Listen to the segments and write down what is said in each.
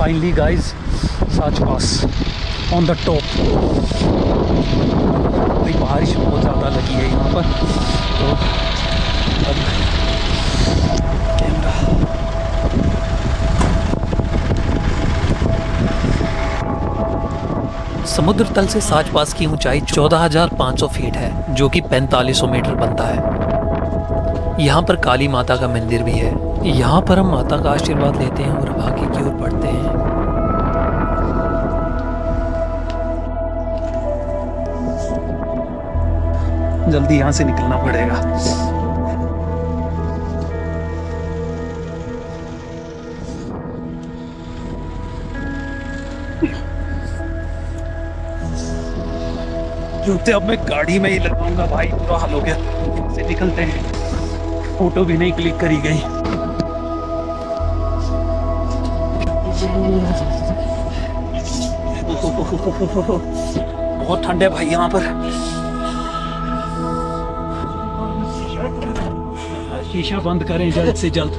Finally guys Sach pass on the top. भाई बारिश बहुत ज़्यादा लगी है यहाँ पर, तो अब कैमरा समुद्र तल से साच पास की ऊंचाई 14,500 फीट है, जो कि 4500 मीटर बनता है। यहाँ पर काली माता का मंदिर भी है। यहाँ पर हम माता का आशीर्वाद लेते हैं और आगे की ओर बढ़ते हैं। जल्दी यहाँ से निकलना पड़ेगा। जूते अब मैं गाड़ी में ही लगाऊंगा भाई, बुरा हाल हो गया। यहाँ से निकलते हैं, फोटो भी नहीं क्लिक करी गई। बहुत ठंड है भाई यहाँ पर। शीशा बंद करें जल्द से जल्द।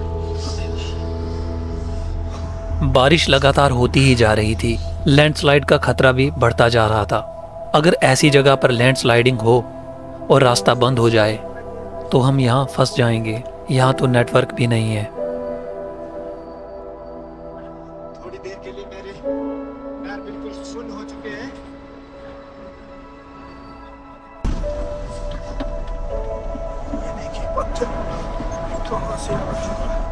बारिश लगातार होती ही जा रही थी। लैंडस्लाइड का खतरा भी बढ़ता जा रहा था। अगर ऐसी जगह पर लैंडस्लाइडिंग हो और रास्ता बंद हो जाए तो हम यहाँ फंस जाएंगे। यहाँ तो नेटवर्क भी नहीं है। थोड़ी देर के लिए मेरे पैर बिल्कुल सुन्न हो चुके हैं। ये देखिए पत्थर कहाँ से आ चुका है।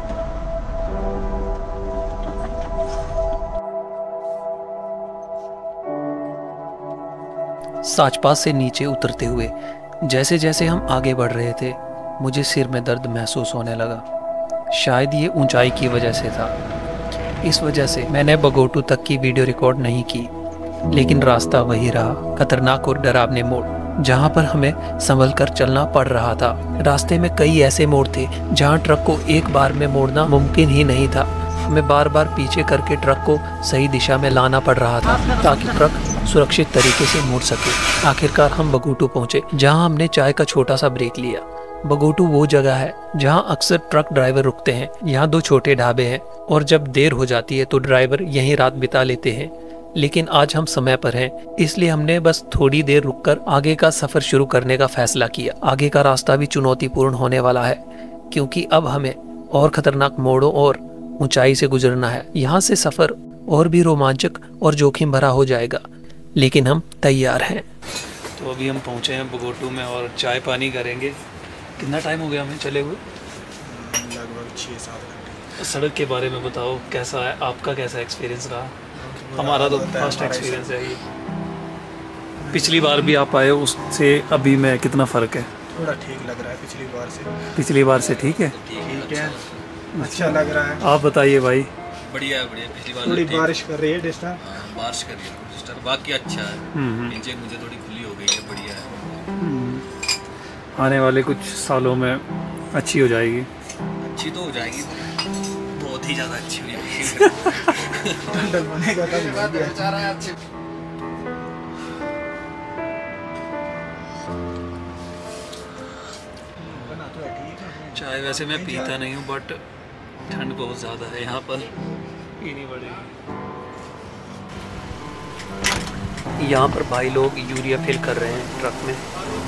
साच पास से नीचे उतरते हुए जैसे जैसे हम आगे बढ़ रहे थे, मुझे सिर में दर्द महसूस होने लगा। शायद ये ऊंचाई की वजह से था। इस वजह से मैंने बगोटू तक की वीडियो रिकॉर्ड नहीं की, लेकिन रास्ता वही रहा, खतरनाक और डरावने मोड़, जहां पर हमें संभल कर चलना पड़ रहा था। रास्ते में कई ऐसे मोड़ थे जहां ट्रक को एक बार में मोड़ना मुमकिन ही नहीं था। हमें बार बार पीछे करके ट्रक को सही दिशा में लाना पड़ रहा था ताकि ट्रक सुरक्षित तरीके से मुड़ सके। आखिरकार हम बगोटू पहुंचे, जहां हमने चाय का छोटा सा ब्रेक लिया। बगोटू वो जगह है जहां अक्सर ट्रक ड्राइवर रुकते हैं। यहाँ 2 छोटे ढाबे हैं और जब देर हो जाती है तो ड्राइवर यहीं रात बिता लेते हैं। लेकिन आज हम समय पर हैं, इसलिए हमने बस थोड़ी देर रुककर आगे का सफर शुरू करने का फैसला किया। आगे का रास्ता भी चुनौतीपूर्ण होने वाला है, क्योंकि अब हमें और खतरनाक मोड़ों और ऊंचाई से गुजरना है। यहाँ से सफर और भी रोमांचक और जोखिम भरा हो जाएगा, लेकिन हम तैयार हैं। तो अभी हम पहुँचे हैं बगोटू में और चाय पानी करेंगे। कितना टाइम हो गया हमें चले हुए? लगभग 6-7 घंटे। सड़क के बारे में बताओ, कैसा है आपका, कैसा एक्सपीरियंस रहा? हमारा तो फर्स्ट एक्सपीरियंस है ये। पिछली बार भी आप आए, उससे अभी में कितना फ़र्क है? थोड़ा ठीक लग रहा है पिछली बार से। पिछली बार से ठीक है? ठीक है, अच्छा लग रहा है। आप बताइए भाई। बढ़िया है, बढ़िया। पिछली बार थोड़ी बारिश कर रही है डिस्टर्ब। बारिश कर रही है डिस्टर्ब, बाकी अच्छा है। नीचे मुझे थोड़ी खुली हो गई है, बढ़िया है। आने वाले कुछ सालों में अच्छी हो जाएगी। अच्छी तो हो जाएगी, बहुत ही ज़्यादा अच्छी हो जाएगी। ठंडक बनेगा तब चाय वैसे मैं पीता नहीं हूँ, बट ठंड बहुत ज़्यादा है यहाँ पर, पीनी पड़ेगी। यहाँ पर भाई लोग यूरिया फिल कर रहे हैं ट्रक में।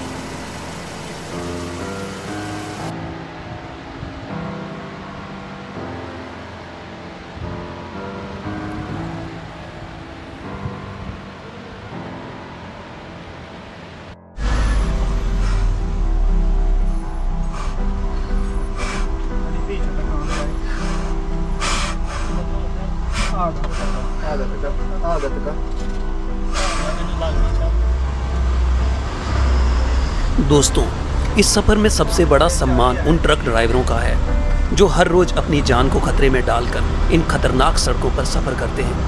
दोस्तों, इस सफ़र में सबसे बड़ा सम्मान उन ट्रक ड्राइवरों का है जो हर रोज़ अपनी जान को खतरे में डालकर इन खतरनाक सड़कों पर सफ़र करते हैं।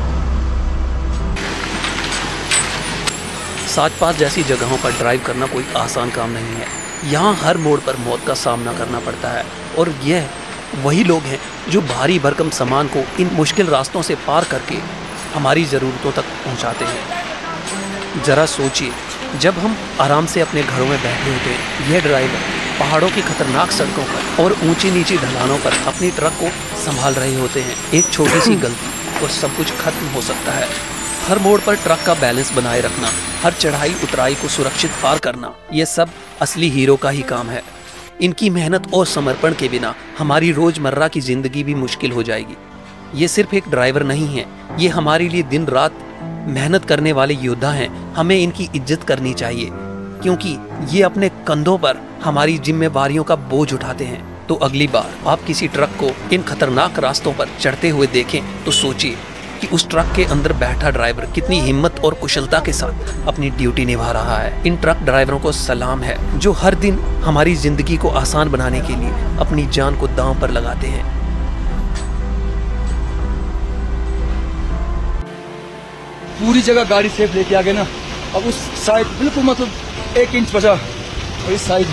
साच पास जैसी जगहों पर ड्राइव करना कोई आसान काम नहीं है। यहाँ हर मोड़ पर मौत का सामना करना पड़ता है, और यह वही लोग हैं जो भारी भरकम सामान को इन मुश्किल रास्तों से पार करके हमारी ज़रूरतों तक पहुँचाते हैं। ज़रा सोचिए, जब हम आराम से अपने घरों में बैठे होते हैं, यह ड्राइवर पहाड़ों की खतरनाक सड़कों पर और ऊंची नीची ढलानों पर अपनी ट्रक को संभाल रहे होते हैं। एक छोटी सी गलती और सब कुछ खत्म हो सकता है। हर मोड़ पर ट्रक का बैलेंस बनाए रखना, हर चढ़ाई उतराई को सुरक्षित पार करना, यह सब असली हीरो का ही काम है। इनकी मेहनत और समर्पण के बिना हमारी रोजमर्रा की जिंदगी भी मुश्किल हो जाएगी। ये सिर्फ एक ड्राइवर नहीं है, ये हमारे लिए दिन रात मेहनत करने वाले योद्धा हैं। हमें इनकी इज्जत करनी चाहिए क्योंकि ये अपने कंधों पर हमारी जिम्मेवारियों का बोझ उठाते हैं। तो अगली बार आप किसी ट्रक को इन खतरनाक रास्तों पर चढ़ते हुए देखें तो सोचिए कि उस ट्रक के अंदर बैठा ड्राइवर कितनी हिम्मत और कुशलता के साथ अपनी ड्यूटी निभा रहा है। इन ट्रक ड्राइवरों को सलाम है जो हर दिन हमारी जिंदगी को आसान बनाने के लिए अपनी जान को दांव पर लगाते हैं। पूरी जगह गाड़ी सेफ लेके आ गए ना। अब उस साइड बिल्कुल मतलब 1 इंच बचा और इस साइड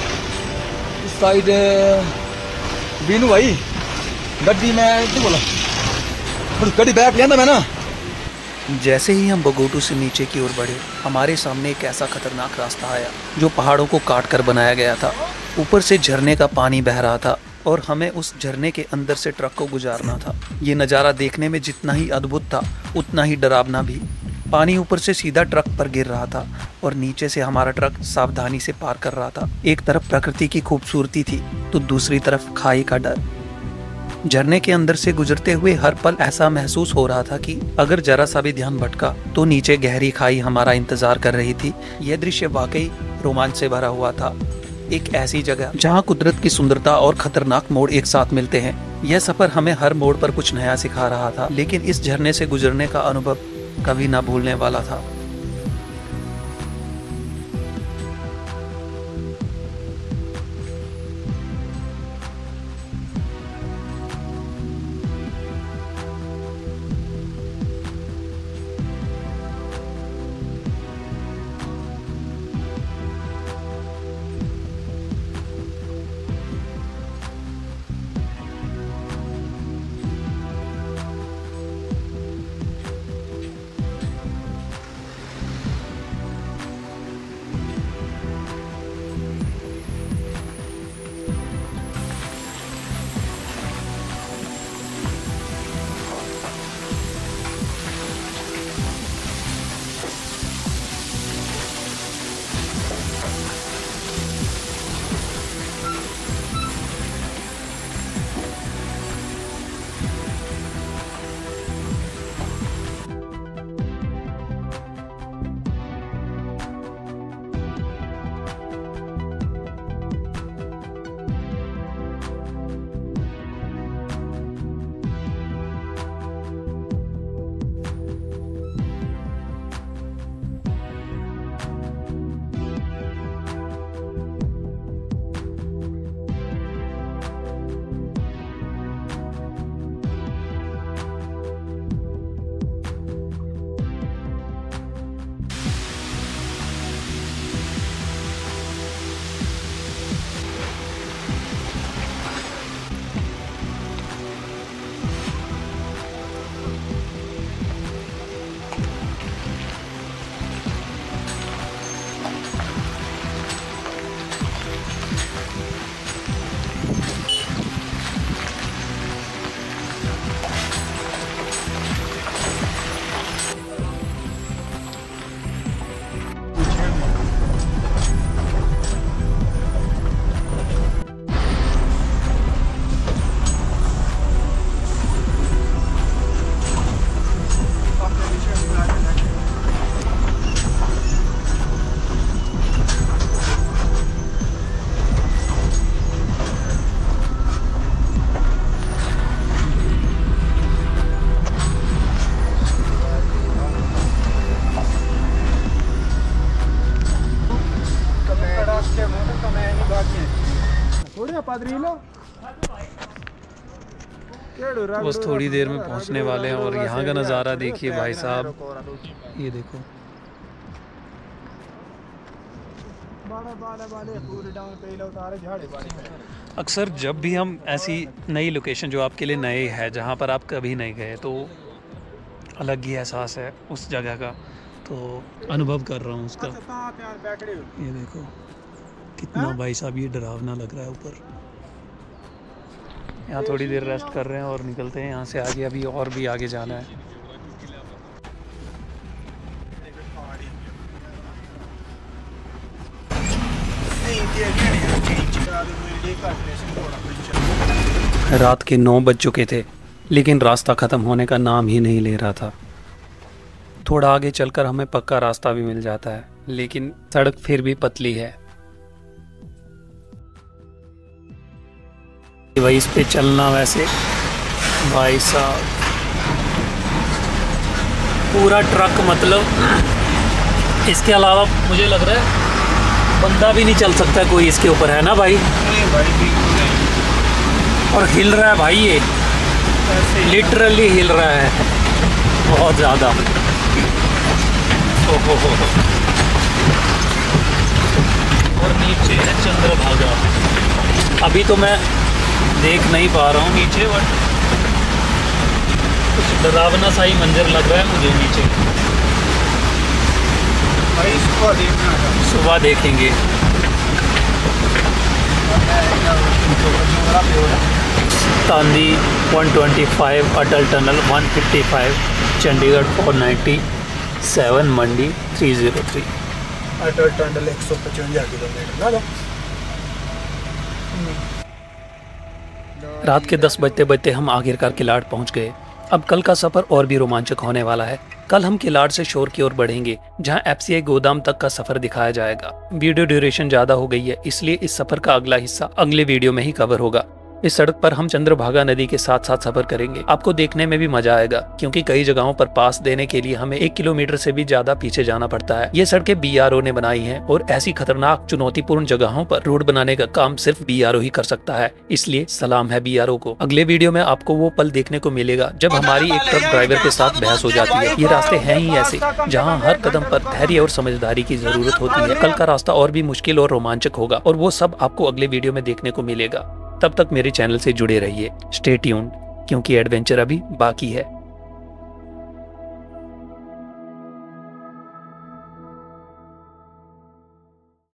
बीनू भाई गड्डी में नहीं बोला गड्डी बैक लिया था मैं ना। जैसे ही हम बगोटू से नीचे की ओर बढ़े, हमारे सामने एक ऐसा खतरनाक रास्ता आया जो पहाड़ों को काट कर बनाया गया था। ऊपर से झरने का पानी बह रहा था और हमें उस झरने के अंदर से ट्रक को गुजारना था। ये नज़ारा देखने में जितना ही अद्भुत था उतना ही डरावना भी। पानी ऊपर से सीधा ट्रक पर गिर रहा था और नीचे से हमारा ट्रक सावधानी से पार कर रहा था। एक तरफ प्रकृति की खूबसूरती थी तो दूसरी तरफ खाई का डर। झरने के अंदर से गुजरते हुए हर पल ऐसा महसूस हो रहा था कि अगर जरा सा भी ध्यान भटका तो नीचे गहरी खाई हमारा इंतजार कर रही थी। यह दृश्य वाकई रोमांच से भरा हुआ था। एक ऐसी जगह जहां कुदरत की सुंदरता और खतरनाक मोड़ एक साथ मिलते हैं। यह सफर हमें हर मोड़ पर कुछ नया सिखा रहा था, लेकिन इस झरने से गुजरने का अनुभव कभी ना भूलने वाला था। बस थोड़ी देर में पहुंचने वाले हैं और यहाँ का नज़ारा देखिए भाई साहब, ये देखो। अक्सर जब भी हम ऐसी नई लोकेशन जो आपके लिए नए है, जहाँ पर आप कभी नहीं गए, तो अलग ही एहसास है उस जगह का, तो अनुभव कर रहा हूँ उसका। ये देखो कितना भाई साहब ये डरावना लग रहा है ऊपर। यहाँ थोड़ी देर रेस्ट कर रहे हैं और निकलते हैं यहाँ से आगे, अभी और भी आगे जाना है। रात के 9 बज चुके थे, लेकिन रास्ता ख़त्म होने का नाम ही नहीं ले रहा था। थोड़ा आगे चलकर हमें पक्का रास्ता भी मिल जाता है, लेकिन सड़क फिर भी पतली है। भाई इस पे चलना, वैसे भाई साहब पूरा ट्रक, मतलब इसके अलावा मुझे लग रहा है बंदा भी नहीं चल सकता कोई इसके ऊपर, है ना भाई? और हिल रहा है भाई, ये लिटरली हिल रहा है बहुत ज़्यादा। और नीचे है चंद्रभागा। अभी तो मैं देख नहीं पा रहा हूँ नीचे, बट कुछ डरावना सा ही मंजर लग रहा है मुझे नीचे। सुबह देखेंगे। Tandi 125, Atal tunnel 155, Chandigarh 497, Mandi 303। Atal tunnel 155 kilometre. रात के 10 बजते बजते हम आखिरकार किलाड़ पहुंच गए। अब कल का सफर और भी रोमांचक होने वाला है। कल हम किलाड़ से शोर की ओर बढ़ेंगे, जहां एफसीआई गोदाम तक का सफर दिखाया जाएगा। वीडियो ड्यूरेशन ज्यादा हो गई है, इसलिए इस सफर का अगला हिस्सा अगले वीडियो में ही कवर होगा। इस सड़क पर हम चंद्रभागा नदी के साथ साथ सफर करेंगे। आपको देखने में भी मजा आएगा, क्योंकि कई जगहों पर पास देने के लिए हमें 1 किलोमीटर से भी ज्यादा पीछे जाना पड़ता है। ये सड़कें BRO ने बनाई हैं, और ऐसी खतरनाक चुनौतीपूर्ण जगहों पर रोड बनाने का काम सिर्फ BRO ही कर सकता है। इसलिए सलाम है BRO को। अगले वीडियो में आपको वो पल देखने को मिलेगा जब हमारी एक ट्रक ड्राइवर के साथ बहस हो जाती है। ये रास्ते हैं ही ऐसे, जहाँ हर कदम पर धैर्य और समझदारी की जरूरत होती है। कल का रास्ता और भी मुश्किल और रोमांचक होगा, और वो सब आपको अगले वीडियो में देखने को मिलेगा। तब तक मेरे चैनल से जुड़े रहिए। स्टे ट्यून्ड, क्योंकि एडवेंचर अभी बाकी है।